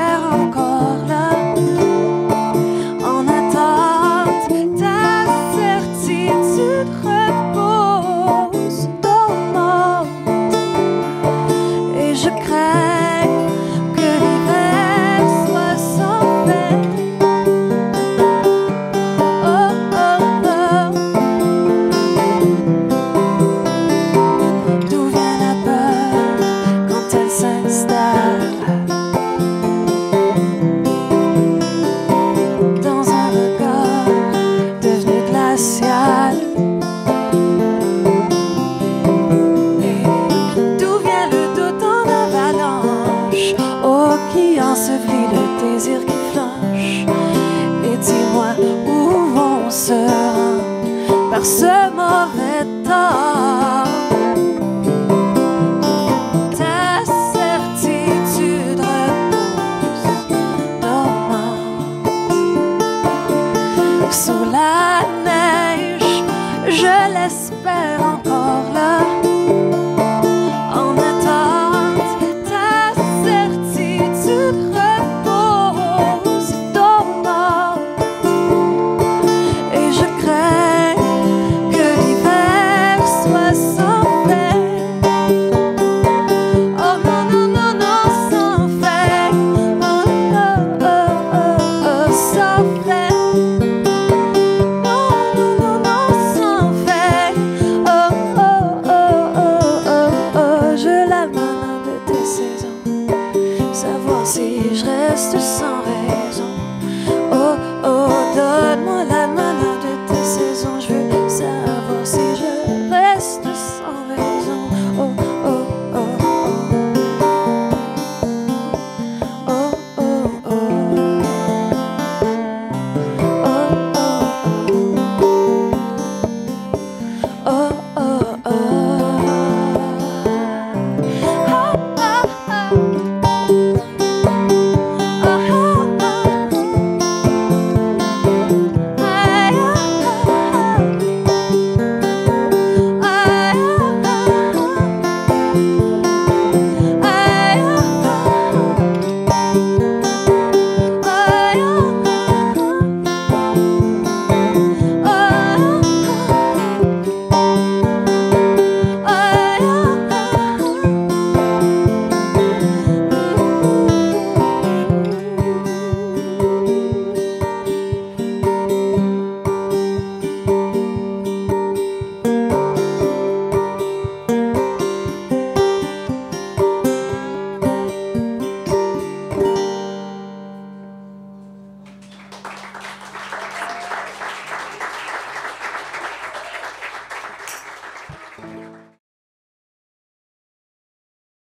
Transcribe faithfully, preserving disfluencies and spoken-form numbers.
j'espère encore là. En attente, ta certitude repose dormante. Et je crains que l'hiver soit sans fin. Oh, oh, oh. D'où vient la peur quand elle s'installe dans un regard devenu glacial? Et d'où vient le doute en avalanche, oh, qui ensevelit le désir qui flanche? Et dis-moi où on se rend par ce mauvais temps. Ta certitude repose dormante. Sous la neige, je l'espère encore là. En attente, ta certitude repose dormante. Et je crains que l'hiver soit sans fin. Oh non, non, non, non, sans fin. Oh, oh, oh, oh, oh, sans fin. Non, non, non, non, sans fin. Oh, oh, oh, oh, oh, oh, je l'almanach de tes saisons, savoir si je reste sans raison.